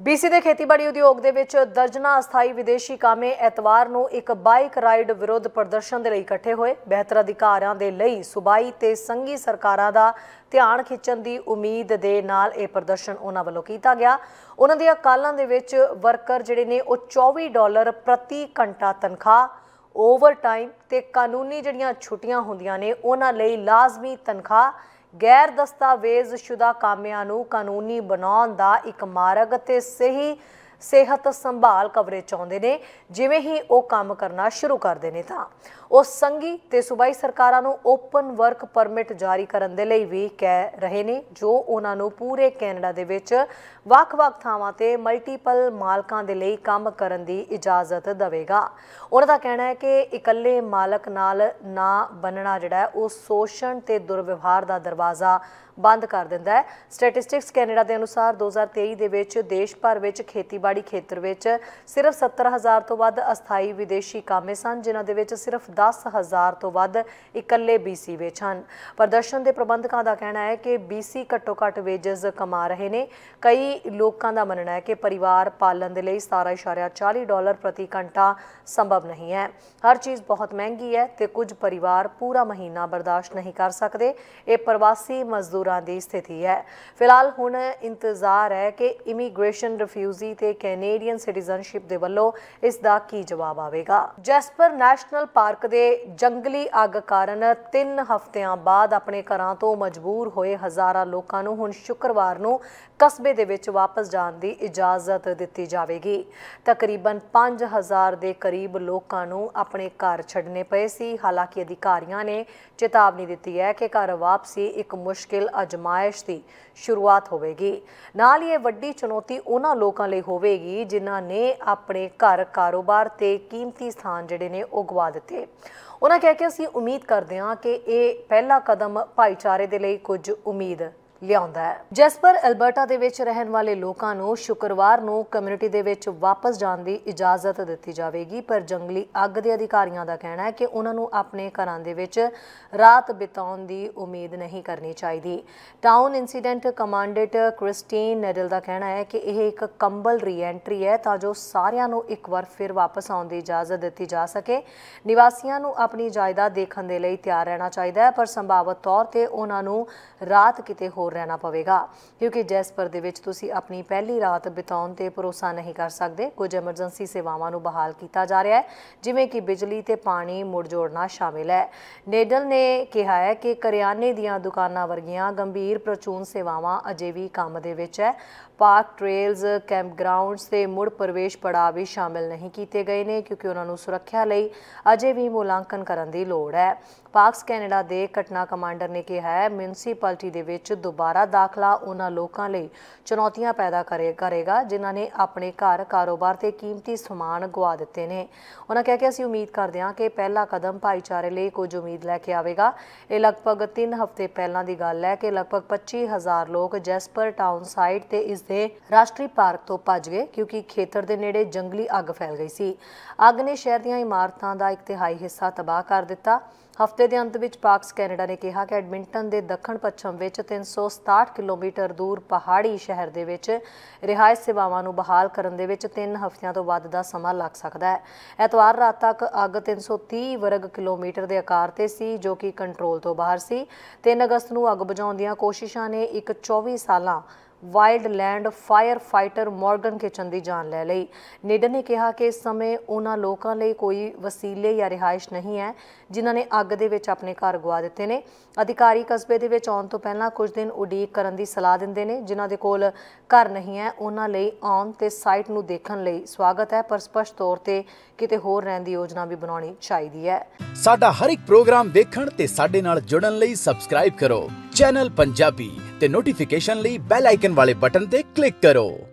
BC ਦੇ ਖੇਤੀਬਾੜੀ ਉਦਯੋਗ ਦੇ ਵਿੱਚ ਦਰਜਨਾਂ ਅਸਥਾਈ ਵਿਦੇਸ਼ੀ ਕਾਮੇ ਐਤਵਾਰ ਨੂੰ ਇੱਕ ਬਾਈਕ ਰਾਈਡ ਵਿਰੁੱਧ ਪ੍ਰਦਰਸ਼ਨ ਦੇ ਲਈ ਇਕੱਠੇ ਹੋਏ। ਬਿਹਤਰ ਅਧਿਕਾਰਾਂ ਦੇ ਲਈ ਸੂਬਾਈ ਤੇ ਸੰਘੀ ਸਰਕਾਰਾਂ ਦਾ ਧਿਆਨ ਖਿੱਚਣ ਦੀ ਉਮੀਦ ਦੇ ਨਾਲ ਇਹ ਪ੍ਰਦਰਸ਼ਨ ਉਹਨਾਂ ਵੱਲੋਂ ਕੀਤਾ ਗਿਆ। ਉਹਨਾਂ ਦੀਆਂ ਕਾਲਾਂ ਦੇ ਵਿੱਚ ਵਰਕਰ ਜਿਹੜੇ ਨੇ ਉਹ $24 ਪ੍ਰਤੀ ਘੰਟਾ ਤਨਖਾਹ, ਓਵਰ ਟਾਈਮ ਤੇ ਕਾਨੂੰਨੀ ਜਿਹੜੀਆਂ ਛੁੱਟੀਆਂ ਹੁੰਦੀਆਂ ਨੇ ਉਹਨਾਂ ਲਈ ਲਾਜ਼ਮੀ ਤਨਖਾਹ, गैर दस्तावेज़शुदा कामियां नूं कानूनी बनाउण दा एक मार्ग ते सही सेहत संभाल कवरेज चाहुंदे ने। जिवें ही वो काम करना शुरू करदे ने तां ਉਹ ਸੰਘੀ ਤੇ ਸੂਬਾਈ ਸਰਕਾਰਾਂ ਨੂੰ ਓਪਨ ਵਰਕ ਪਰਮਿਟ ਜਾਰੀ ਕਰਨ ਦੇ ਲਈ ਵੀ ਕਹਿ ਰਹੇ ਨੇ, ਜੋ ਉਹਨਾਂ ਨੂੰ ਪੂਰੇ ਕੈਨੇਡਾ ਦੇ ਵਿੱਚ ਵੱਖ-ਵੱਖ ਥਾਵਾਂ ਤੇ ਮਲਟੀਪਲ ਮਾਲਕਾਂ ਦੇ ਲਈ ਕੰਮ ਕਰਨ ਦੀ ਇਜਾਜ਼ਤ ਦੇਵੇਗਾ। ਉਹਨਾਂ ਦਾ ਕਹਿਣਾ ਹੈ ਕਿ ਇਕੱਲੇ ਮਾਲਕ ਨਾਲ ਨਾ ਬਣਨਾ ਜਿਹੜਾ ਉਹ ਸ਼ੋਸ਼ਣ ਤੇ ਦੁਰਵਿਵਹਾਰ ਦਾ ਦਰਵਾਜ਼ਾ ਬੰਦ ਕਰ ਦਿੰਦਾ ਹੈ। ਸਟੈਟਿਸਟਿਕਸ ਕੈਨੇਡਾ ਦੇ ਅਨੁਸਾਰ 2023 ਦੇ ਵਿੱਚ ਦੇਸ਼ ਭਰ ਵਿੱਚ ਖੇਤੀਬਾੜੀ ਖੇਤਰ ਵਿੱਚ ਸਿਰਫ 70,000 ਤੋਂ ਵੱਧ ਅਸਥਾਈ ਵਿਦੇਸ਼ੀ ਕਾਮੇ ਸਨ, ਜਿਨ੍ਹਾਂ ਦੇ ਵਿੱਚ ਸਿਰਫ 10,000 ਤੋਂ ਵੱਧ ਇਕੱਲੇ BC ਵਿੱਚ ਹਨ। ਪ੍ਰਦਰਸ਼ਨ ਦੇ ਪ੍ਰਬੰਧਕਾਂ ਦਾ ਕਹਿਣਾ ਹੈ ਕਿ BC ਘੱਟੋ ਘੱਟ ਵੇਜਸ ਕਮਾ ਰਹੇ ਨੇ। ਕਈ ਲੋਕਾਂ ਦਾ ਮੰਨਣਾ ਹੈ ਕਿ ਪਰਿਵਾਰ ਪਾਲਣ ਦੇ ਲਈ $17.40 ਪ੍ਰਤੀ ਘੰਟਾ ਸੰਭਵ ਨਹੀਂ ਹੈ। ਹਰ ਚੀਜ਼ ਬਹੁਤ ਮਹਿੰਗੀ ਹੈ ਤੇ ਕੁਝ ਪਰਿਵਾਰ ਪੂਰਾ ਮਹੀਨਾ ਬਰਦਾਸ਼ਤ ਨਹੀਂ ਕਰ ਸਕਦੇ। ਇਹ ਪ੍ਰਵਾਸੀ ਮਜ਼ਦੂਰਾਂ ਦੀ ਸਥਿਤੀ ਹੈ। ਫਿਲਹਾਲ ਹੁਣ ਇੰਤਜ਼ਾਰ ਹੈ ਕਿ ਇਮੀਗ੍ਰੇਸ਼ਨ ਰਿਫਿਊਜੀ ਤੇ ਕੈਨੇਡੀਅਨ ਸਿਟੀਜ਼ਨਸ਼ਿਪ ਦੇ ਵੱਲੋਂ ਇਸ ਦਾ ਕੀ ਜਵਾਬ ਆਵੇਗਾ। ਜੈਸਪਰ ਨੈਸ਼ਨਲ ਪਾਰਕ ਦੇ ਜੰਗਲੀ ਅੱਗ ਕਾਰਨ 3 ਹਫ਼ਤਿਆਂ ਬਾਅਦ ਆਪਣੇ ਘਰਾਂ ਤੋਂ ਮਜਬੂਰ ਹੋਏ ਹਜ਼ਾਰਾਂ ਲੋਕਾਂ ਨੂੰ ਹੁਣ ਸ਼ੁੱਕਰਵਾਰ ਨੂੰ ਕਸਬੇ ਦੇ ਵਿੱਚ ਵਾਪਸ ਜਾਣ ਦੀ ਇਜਾਜ਼ਤ ਦਿੱਤੀ ਜਾਵੇਗੀ। ਤਕਰੀਬਨ 5,000 ਦੇ ਕਰੀਬ ਲੋਕਾਂ ਨੂੰ ਆਪਣੇ ਘਰ ਛੱਡਣੇ ਪਏ ਸੀ। ਹਾਲਾਂਕਿ ਅਧਿਕਾਰੀਆਂ ਨੇ ਚੇਤਾਵਨੀ ਦਿੱਤੀ ਹੈ ਕਿ ਘਰ ਵਾਪਸੀ ਇੱਕ ਮੁਸ਼ਕਿਲ ਅਜ਼ਮਾਇਸ਼ ਦੀ ਸ਼ੁਰੂਆਤ ਹੋਵੇਗੀ। ਨਾਲ ਹੀ ਇਹ ਵੱਡੀ ਚੁਣੌਤੀ ਉਹਨਾਂ ਲੋਕਾਂ ਲਈ ਹੋਵੇਗੀ ਜਿਨ੍ਹਾਂ ਨੇ ਆਪਣੇ ਘਰ, ਕਾਰੋਬਾਰ ਤੇ ਕੀਮਤੀ ਸਥਾਨ ਜਿਹੜੇ ਨੇ ਉਹ ਗਵਾ ਦਿੱਤੇ। ਉਹਨਾਂ ਕਹਿ ਕੇ ਅਸੀਂ ਉਮੀਦ ਕਰਦੇ ਹਾਂ ਕਿ ਇਹ ਪਹਿਲਾ ਕਦਮ ਭਾਈਚਾਰੇ ਦੇ ਲਈ ਕੁਝ ਉਮੀਦ ਲਿਆਉਂਦਾ ਹੈ। ਜੈਸਪਰ ਐਲਬਰਟਾ ਦੇ ਵਿੱਚ ਰਹਿਣ ਵਾਲੇ ਲੋਕਾਂ ਨੂੰ ਸ਼ੁੱਕਰਵਾਰ ਨੂੰ ਕਮਿਊਨਿਟੀ ਦੇ ਵਿੱਚ ਵਾਪਸ ਜਾਣ ਦੀ ਇਜਾਜ਼ਤ ਦਿੱਤੀ ਜਾਵੇਗੀ, ਪਰ ਜੰਗਲੀ ਅੱਗ ਦੇ ਅਧਿਕਾਰੀਆਂ ਦਾ ਕਹਿਣਾ ਹੈ ਕਿ ਉਹਨਾਂ ਨੂੰ ਆਪਣੇ ਘਰਾਂ ਦੇ ਵਿੱਚ ਰਾਤ ਬਿਤਾਉਣ ਦੀ ਉਮੀਦ ਨਹੀਂ ਕਰਨੀ ਚਾਹੀਦੀ। Town incident commandant Christine Nadel ਦਾ ਕਹਿਣਾ ਹੈ ਕਿ ਇਹ ਇੱਕ ਕੰਬਲ ਰੀਐਂਟਰੀ ਹੈ ਤਾਂ ਜੋ ਸਾਰਿਆਂ ਨੂੰ ਇੱਕ ਵਾਰ ਫਿਰ ਵਾਪਸ ਆਉਣ ਦੀ ਇਜਾਜ਼ਤ ਦਿੱਤੀ ਜਾ ਸਕੇ। ਨਿਵਾਸੀਆਂ ਨੂੰ ਆਪਣੀ ਜਾਇਦਾਦ ਦੇਖਣ ਦੇ ਲਈ ਤਿਆਰ ਰਹਿਣਾ ਚਾਹੀਦਾ ਹੈ, ਪਰ ਸੰਭਾਵਤ ਤੌਰ ਤੇ ਉਹਨਾਂ ਨੂੰ ਰਾਤ ਕਿਤੇ ਹੋਰ ਰਹਿਣਾ ਪਵੇਗਾ, ਕਿਉਂਕਿ ਜੈਸਪਰ ਦੇ ਵਿੱਚ ਤੁਸੀਂ ਆਪਣੀ ਪਹਿਲੀ ਰਾਤ ਬਿਤਾਉਣ ਤੇ ਭਰੋਸਾ ਨਹੀਂ ਕਰ ਸਕਦੇ। ਕੁਝ ਐਮਰਜੈਂਸੀ ਸੇਵਾਵਾਂ ਨੂੰ ਬਹਾਲ ਕੀਤਾ ਜਾ ਰਿਹਾ ਹੈ, ਜਿਵੇਂ ਕਿ ਬਿਜਲੀ ਤੇ ਪਾਣੀ ਮੁੜ ਜੋੜਨਾ ਸ਼ਾਮਿਲ ਹੈ। ਨੇਡਲ ਨੇ ਕਿਹਾ ਹੈ ਕਿ ਕਰਿਆਨੇ ਦੀਆਂ ਦੁਕਾਨਾਂ ਵਰਗੀਆਂ ਗੰਭੀਰ ਪ੍ਰਚੂਨ ਸੇਵਾਵਾਂ ਅਜੇ ਵੀ ਕੰਮ ਦੇ ਵਿੱਚ ਹੈ। ਪਾਰਕ, ਟ੍ਰੇਲਸ, ਕੈਂਪਗਰਾਊਂਡਸ ਤੇ ਮੁੜ ਪ੍ਰਵੇਸ਼ ਪੜਾਅ ਵੀ ਸ਼ਾਮਿਲ ਨਹੀਂ ਕੀਤੇ ਗਏ ਨੇ, ਕਿਉਂਕਿ ਉਹਨਾਂ ਨੂੰ ਸੁਰੱਖਿਆ ਲਈ ਅਜੇ ਵੀ ਮੁਲਾਂਕਣ ਕਰਨ ਦੀ ਲੋੜ ਹੈ। ਪਾਰਕਸ ਕੈਨੇਡਾ ਦੇ ਘਟਨਾ ਕਮਾਂਡਰ ਨੇ ਕਿਹਾ ਹੈ, ਮਿਊਨਿਸਪੈਲਿਟੀ ਦੇ ਵਿੱਚ ਦੁਬਾਰਾ ਦਾਖਲਾ ਉਹਨਾਂ ਲੋਕਾਂ ਲਈ ਚੁਣੌਤੀਆਂ ਪੈਦਾ ਕਰੇਗਾ ਜਿਨ੍ਹਾਂ ਨੇ ਆਪਣੇ ਘਰ, ਕਾਰੋਬਾਰ ਤੇ ਕੀਮਤੀ ਸਮਾਨ ਗਵਾ ਦਿੱਤੇ ਨੇ। ਉਹਨਾਂ ਕਹਿ ਕੇ ਅਸੀਂ ਉਮੀਦ ਕਰਦੇ ਹਾਂ ਕਿ ਪਹਿਲਾ ਕਦਮ ਭਾਈਚਾਰੇ ਲਈ ਕੁਝ ਉਮੀਦ ਲੈ ਕੇ ਆਵੇਗਾ। ਇਹ ਲਗਭਗ 3 ਹਫ਼ਤੇ ਪਹਿਲਾਂ ਦੀ ਗੱਲ ਹੈ ਕਿ ਲਗਭਗ 25,000 ਲੋਕ ਜੈਸਪਰ ਟਾਊਨ ਸਾਈਟ ਤੇ ਇਸ ਦੇ ਰਾਸ਼ਟਰੀ ਪਾਰਕ ਤੋਂ ਭੱਜ ਗਏ, ਕਿਉਂਕਿ ਖੇਤਰ ਦੇ ਨੇੜੇ ਜੰਗਲੀ ਅੱਗ ਫੈਲ ਗਈ ਸੀ। ਅੱਗ ਨੇ ਸ਼ਹਿਰ ਦੀਆਂ ਇਮਾਰਤਾਂ ਦਾ 1/3 ਹਿੱਸਾ ਤਬਾਹ ਕਰ ਦਿੱਤਾ। ਹਫ਼ਤੇ ਦੇ ਅੰਤ ਵਿੱਚ ਪਾਰਕਸ ਕੈਨੇਡਾ ਨੇ ਕਿਹਾ ਕਿ ਐਡਮਿੰਟਨ ਦੇ ਦੱਖਣ ਪੱਛਮ ਵਿੱਚ 367 ਕਿਲੋਮੀਟਰ ਦੂਰ ਪਹਾੜੀ ਸ਼ਹਿਰ ਦੇ ਵਿੱਚ ਰਿਹਾਇਸ਼ ਸੇਵਾਵਾਂ ਨੂੰ ਬਹਾਲ ਕਰਨ ਦੇ ਵਿੱਚ 3 ਹਫ਼ਤਿਆਂ ਤੋਂ ਵੱਧ ਦਾ ਸਮਾਂ ਲੱਗ ਸਕਦਾ ਹੈ। ਐਤਵਾਰ ਰਾਤ ਤੱਕ ਅੱਗ 330 ਵਰਗ ਕਿਲੋਮੀਟਰ ਦੇ ਆਕਾਰ ਤੇ ਸੀ, ਜੋ ਕਿ ਕੰਟਰੋਲ ਤੋਂ ਬਾਹਰ ਸੀ। 3 ਅਗਸਤ ਨੂੰ ਅੱਗ ਬੁਝਾਉਣ ਦੀਆਂ ਕੋਸ਼ਿਸ਼ਾਂ ਨੇ ਇੱਕ 24 ਸਾਲਾਂ wildland fire fighter Morgan Kitchen ਦੀ ਜਾਨ ਲੈ ਲਈ। ਨੇਡਲ ਨੇ ਕਿਹਾ ਕਿ ਇਸ ਸਮੇਂ ਉਹਨਾਂ ਲੋਕਾਂ ਲਈ ਕੋਈ ਵਸੀਲੇ ਜਾਂ ਰਿਹਾਇਸ਼ ਨਹੀਂ ਹੈ ਜਿਨ੍ਹਾਂ ਨੇ ਅੱਗ ਦੇ ਵਿੱਚ ਆਪਣੇ ਘਰ ਗਵਾ ਦਿੱਤੇ ਨੇ। ਅਧਿਕਾਰੀ ਕਸਬੇ ਦੇ ਵਿੱਚ ਆਉਣ ਤੋਂ ਪਹਿਲਾਂ ਕੁਝ ਦਿਨ ਉਡੀਕ ਕਰਨ ਦੀ ਸਲਾਹ ਦਿੰਦੇ ਨੇ। ਜਿਨ੍ਹਾਂ ਦੇ ਕੋਲ ਘਰ ਨਹੀਂ ਹੈ ਉਹਨਾਂ ਲਈ ਆਉਣ ਤੇ ਸਾਈਟ ਨੂੰ ਦੇਖਣ ਲਈ ਸਵਾਗਤ ਹੈ, ਪਰ ਸਪਸ਼ਟ ਤੌਰ ਤੇ ਕਿਤੇ ਹੋਰ ਰਹਿਣ ਦੀ ਯੋਜਨਾ ਵੀ ਬਣਾਉਣੀ ਚਾਹੀਦੀ ਹੈ। ਸਾਡਾ ਹਰ ਇੱਕ ਪ੍ਰੋਗਰਾਮ ਦੇਖਣ ਤੇ ਸਾਡੇ ਨਾਲ ਜੁੜਨ ਲਈ ਸਬਸਕ੍ਰਾਈਬ ਕਰੋ ਚੈਨਲ ਪੰਜਾਬੀ ਤੇ ਨੋਟੀਫਿਕੇਸ਼ਨ ਲਈ ਬੈਲ ਆਈਕਨ ਵਾਲੇ ਬਟਨ ਤੇ ਕਲਿੱਕ ਕਰੋ।